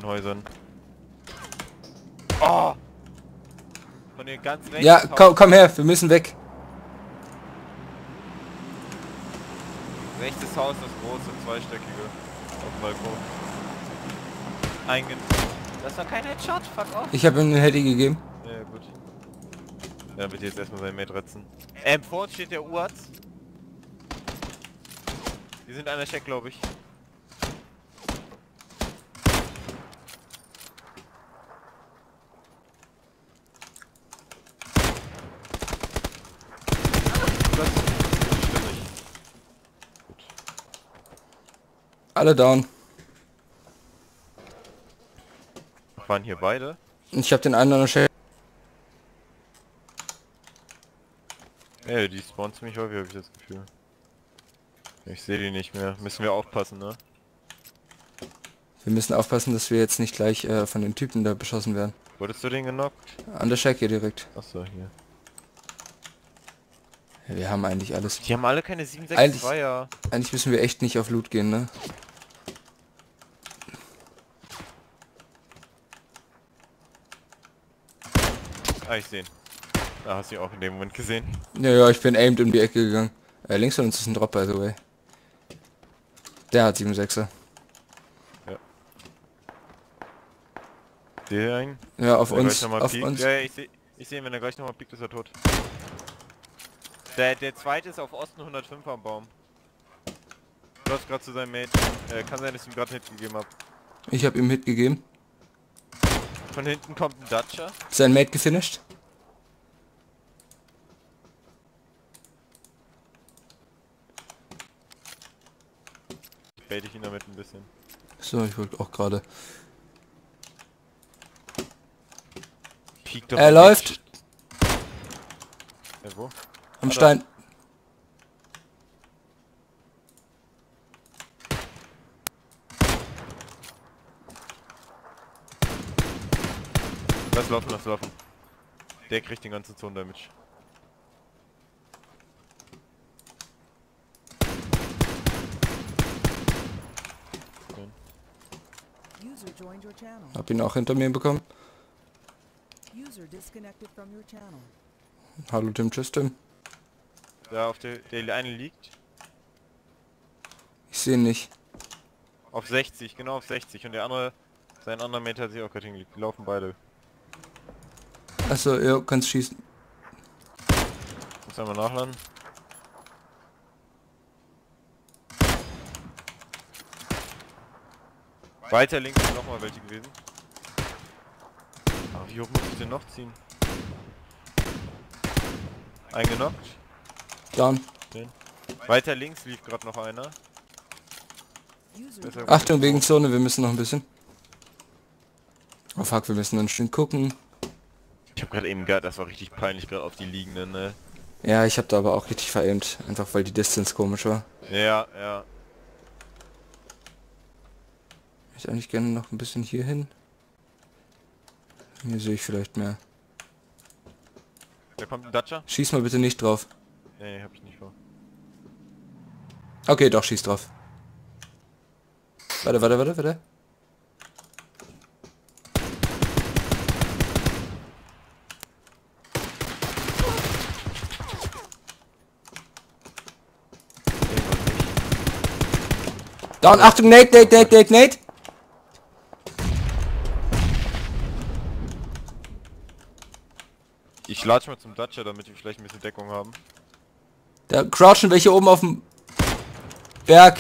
den Häusern. Oh! Von den ganz rechts. Ja, komm her, wir müssen weg. Rechtes Haus, das große, zweistöckige. Auf dem Balkon. Das war kein Headshot, fuck off. Ich habe ihm einen Heady gegeben. Ja, gut. Ja, bitte jetzt erstmal seinen Mate retzen. Vor uns steht der Uaz. Die sind an der Check, glaube ich. Das ist stimmig. Gut. Alle down. Waren hier beide? Ich habe den einen an der Shell. Ey, die spawnen ziemlich häufig, habe ich das Gefühl. Ich sehe die nicht mehr. Müssen wir aufpassen, ne? Wir müssen aufpassen, dass wir jetzt nicht gleich von den Typen da beschossen werden. Wurdest du den genockt? An der Shack hier direkt. Achso, hier. Ja, wir haben eigentlich alles. Die haben alle keine 762er. Eigentlich müssen wir echt nicht auf Loot gehen, ne? Ah, ich sehe ihn. Da hast du ihn auch in dem Moment gesehen. Ja, ich bin aimed um die Ecke gegangen. Links von uns ist ein Drop, by the way. Der hat 7,6er. Ja. Der einen? Ja, auf Wenn er uns. gleich nochmal Auf piekt. uns. Ja, ich sehe ihn, wenn er gleich nochmal piekt, ist er tot. Der zweite ist auf Osten 105 am Baum. Du hast gerade zu seinem Mate. Kann sein, dass ich ihm gerade einen Hit gegeben habe. Ich habe ihm Hit gegeben. Von hinten kommt ein Dutcher. Sein Mate gefinisht. Bait ich ihn damit ein bisschen. So, ich wollte auch gerade. Piekt doch Er mal läuft. weg. Ja, wo? Am Stein. Lass laufen, lass laufen. Der kriegt den ganzen Zone Damage. User joined your channel. Hab ihn auch hinter mir bekommen. User disconnected from your channel. Hallo Tim, tschüss Tim. Da auf der eine liegt. Ich sehe ihn nicht. Auf 60, genau auf 60. Und der andere, sein anderer Mate hat sich auch gerade hingelegt. Die laufen beide. Achso, ja, kannst schießen. Muss einmal nachladen. Weiter links sind nochmal welche gewesen. Aber wie hoch muss ich denn noch ziehen? Eingenockt. Down. Den. Weiter links lief gerade noch einer. User Besser- Achtung, wegen Zone, wir müssen noch ein bisschen. Oh fuck, wir müssen ein Stück gucken. Ich habe gerade eben gehört, das war richtig peinlich gerade auf die liegenden, ne? Ja, ich habe da aber auch richtig veraimt. Einfach weil die Distance komisch war. Ja, ja. Ich eigentlich gerne noch ein bisschen hier hin. Hier sehe ich vielleicht mehr. Da kommt ein Dutcher. Schieß mal bitte nicht drauf. Nee, hab ich nicht vor. Okay, doch, schieß drauf. Warte. Nee, war nicht. Down, Achtung, Nate! Ich latsch mal zum Dutcher, damit wir vielleicht ein bisschen Deckung haben. Da crouchen welche oben auf dem Berg.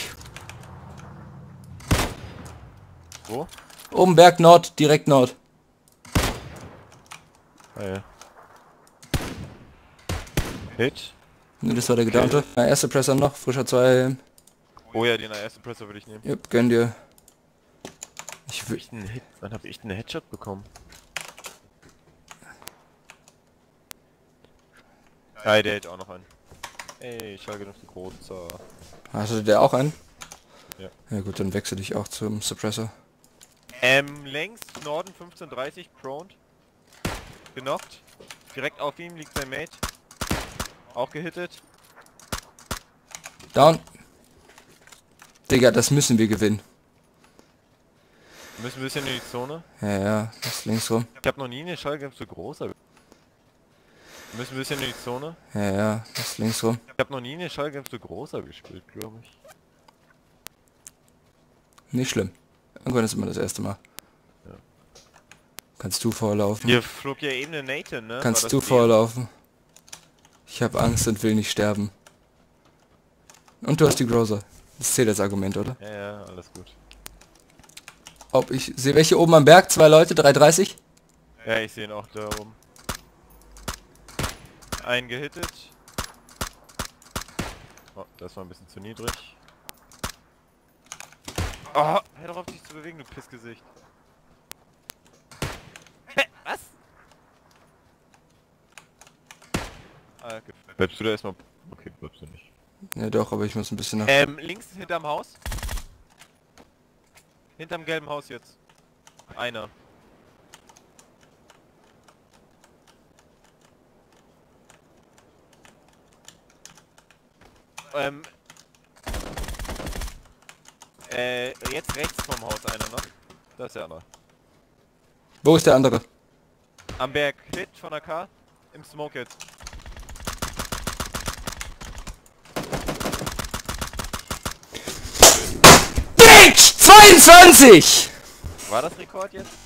Wo? Oben Berg Nord, direkt Nord. Ah ja. Hit. Ne, das war der Gedachte. Erster Presser noch, frischer 2. Oh ja, den ersten Presser würde ich nehmen. Jupp, gönn dir. Ich will. Wann hab ich einen Headshot bekommen? Ja, der hält auch noch einen. Ey, ich schlage noch die große. Hatte der auch einen? Ja. Ja gut, dann wechsel ich auch zum Suppressor. Längs, Norden 1530, proned. Genockt. Direkt auf ihm liegt sein Mate. Auch gehittet. Down. Digga, das müssen wir gewinnen. Wir müssen ein bisschen in die Zone. Ja, das ist links rum. Ich habe noch nie eine Shotgun so großer. Wir müssen ein bisschen in die Zone. Ja, das ist links rum. Ich habe noch nie eine Shotgun so großer gespielt, glaube ich. Nicht schlimm. Irgendwann ist immer das erste Mal. Ja. Kannst du vorlaufen? Hier flog ja eben eine Nathan, ne? War Kannst das du die? vorlaufen? Ich habe Angst und will nicht sterben. Und du hast die Grozer. Das zählt als Argument, oder? Ja, ja, alles gut. Ob ich sehe welche oben am Berg? 2 Leute, 330. Ja, ich sehe ihn auch da oben. Einen gehittet. Oh, das war ein bisschen zu niedrig. Oh, hör doch auf dich zu bewegen, du Pissgesicht. Hä, was? Ah, okay. Bleibst du da erstmal? Okay, bleibst du nicht. Ja doch, aber ich muss ein bisschen nach... Links hinterm Haus. Hinterm gelben Haus jetzt. Einer. Jetzt rechts vom Haus einer noch. Da ist der andere. Wo ist der andere? Am Berg. Hit von der K. Im Smoke jetzt. Bitch! 22! War das Rekord jetzt?